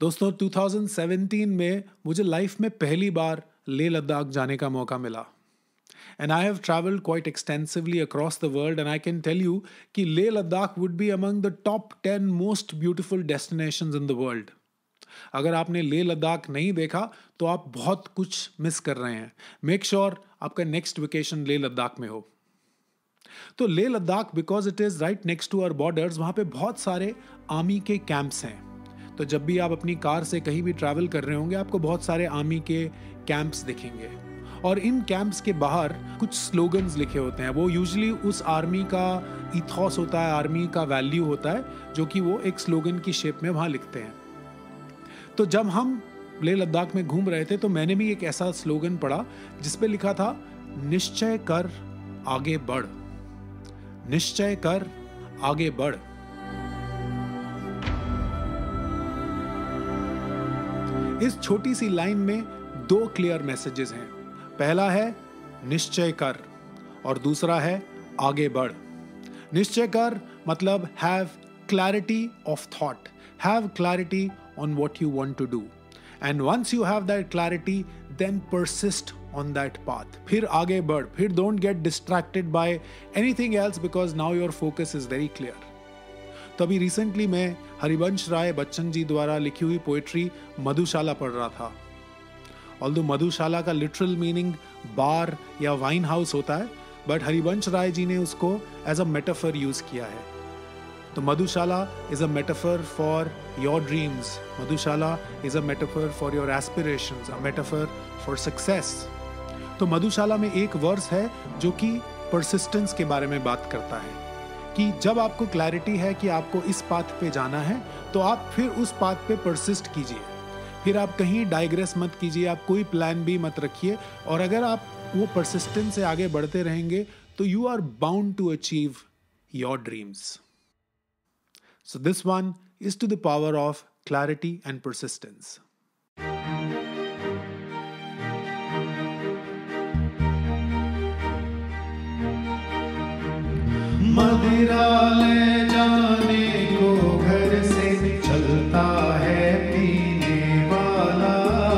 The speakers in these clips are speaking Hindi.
दोस्तों 2017 में मुझे लाइफ में पहली बार लेह लद्दाख जाने का मौका मिला and I have travelled quite extensively across the world and I can tell you कि Leh Ladakh would be among the top 10 most beautiful destinations in the world. अगर आपने लेह लद्दाख नहीं देखा तो आप बहुत कुछ मिस कर रहे हैं। मेक श्योर आपका नेक्स्ट वेकेशन लेह लद्दाख में हो। तो Leh Ladakh because it is right next to our borders, वहां पे बहुत सारे आर्मी के कैंप्स हैं। तो जब भी आप अपनी कार से कहीं भी ट्रैवल कर रहे होंगे आपको बहुत सारे आर्मी के कैंप्स दिखेंगे और इन कैंप्स के बाहर कुछ स्लोगन्स लिखे होते हैं। वो यूजुअली उस आर्मी का इथॉस होता है, आर्मी का वैल्यू होता है, जो कि वो एक स्लोगन की शेप में वहां लिखते हैं। तो जब हम लेह लद्दाख में घूम रहे थे तो मैंने भी एक ऐसा स्लोगन पढ़ा जिसपे लिखा था, निश्चय कर आगे बढ़, निश्चय कर आगे बढ़। इस छोटी सी लाइन में दो क्लियर मैसेजेस हैं। पहला है निश्चय कर और दूसरा है आगे बढ़। निश्चय कर मतलब have clarity of thought, have clarity on what you want to do and once you have that clarity then persist on that path. फिर आगे बढ़, फिर don't get distracted by anything else because now your focus is very clear. तो अभी रिसेंटली मैं हरिवंश राय बच्चन जी द्वारा लिखी हुई पोएट्री मधुशाला पढ़ रहा था। ऑल्दो मधुशाला का लिटरल मीनिंग बार या वाइन हाउस होता है, बट हरिवंश राय जी ने उसको एज अ मेटाफर यूज किया है। तो Madhushala is a metaphor for your dreams, Madhushala is a metaphor for your aspirations, a metaphor for success. तो मधुशाला में एक वर्स है जो कि परसिस्टेंस के बारे में बात करता है कि जब आपको क्लैरिटी है कि आपको इस पाथ पे जाना है तो आप फिर उस पाथ पे परसिस्ट कीजिए, फिर आप कहीं डाइग्रेस मत कीजिए, आप कोई प्लान भी मत रखिए। और अगर आप वो परसिस्टेंस से आगे बढ़ते रहेंगे तो you are bound to achieve your dreams. So this one is to the power of clarity and persistence. मदिरा ले जाने को घर से चलता है पीने वाला,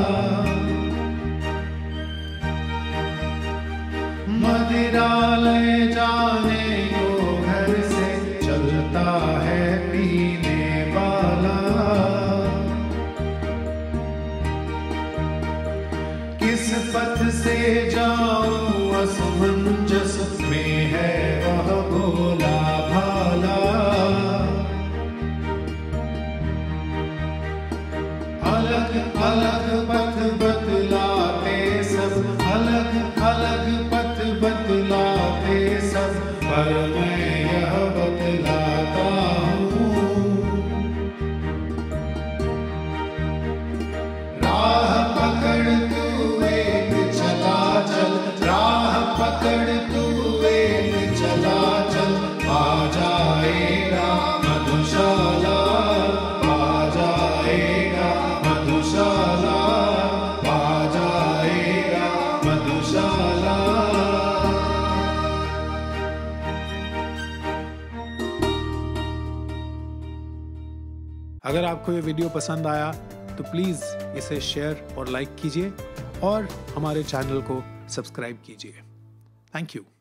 मदिरा ले जाने को घर से चलता है पीने वाला। किस पथ से जाऊं असमंजस में है वह भोला भाला, अलग अलग पथ बतलाते सब, अलग अलग पथ बतलाते सब, पर मैं यह बतलाता हूँ, राह पकड़ तू एक चला चल, राह पकड़ तू एक चला चल, आ जाएगा मधुशाला, आ जाएगा मधुशाला, आ जाएगा मधुशाला। अगर आपको ये वीडियो पसंद आया तो प्लीज़ इसे शेयर और लाइक कीजिए और हमारे चैनल को सब्सक्राइब कीजिए। Thank you.